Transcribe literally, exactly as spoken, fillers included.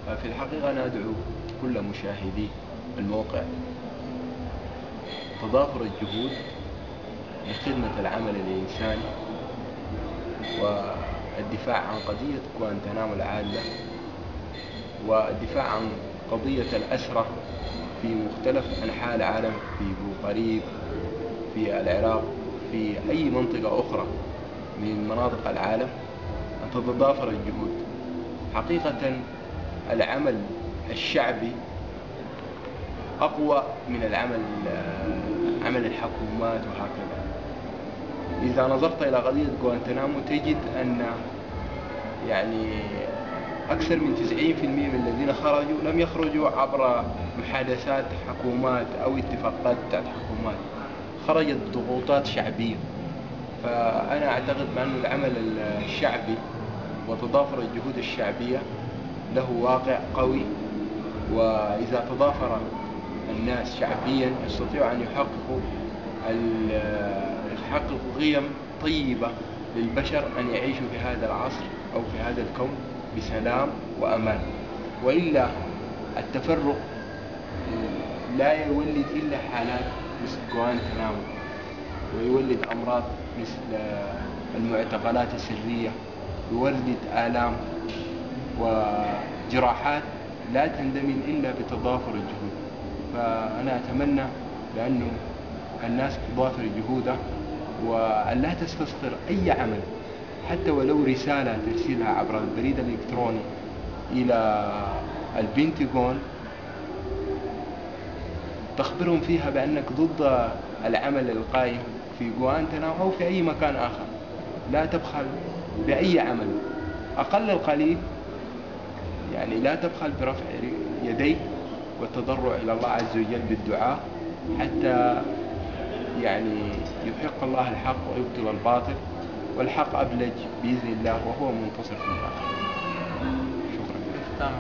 في الحقيقة ندعو كل مشاهدي الموقع تضافر الجهود لخدمة العمل الإنساني والدفاع عن قضية غوانتنامو العالة، والدفاع عن قضية الأسرة في مختلف أنحاء العالم، في بوقريب، في العراق، في أي منطقة أخرى من مناطق العالم، أن تتضافر الجهود. حقيقة العمل الشعبي أقوى من العمل عمل الحكومات وهكذا. إذا نظرت إلى قضية غوانتنامو تجد أن يعني أكثر من تسعين بالمئة من الذين خرجوا لم يخرجوا عبر محادثات حكومات أو اتفاقات بتاعت حكومات، خرجت ضغوطات شعبية. فأنا أعتقد بأن العمل الشعبي وتضافر الجهود الشعبية له واقع قوي، وإذا تضافر الناس شعبيا يستطيعوا أن يحققوا يحققوا قيم طيبة للبشر أن يعيشوا في هذا العصر أو في هذا الكون بسلام وأمان. وإلا التفرق لا يولد إلا حالات مثل غوانتنامو، ويولد أمراض مثل المعتقلات السرية، يولد آلام وجراحات لا تندمل إلا بتضافر الجهود. فأنا أتمنى بأنه الناس تضافر جهودها وأن لا تستصغر أي عمل، حتى ولو رسالة ترسلها عبر البريد الإلكتروني إلى البنتاغون تخبرهم فيها بأنك ضد العمل القائم في غوانتنامو أو في أي مكان آخر. لا تبخل بأي عمل، أقل القليل يعني لا تبخل برفع يديك والتضرع إلى الله عز وجل بالدعاء، حتى يعني يحق الله الحق ويبطل الباطل، والحق أبلج بإذن الله وهو منتصر في الآخر.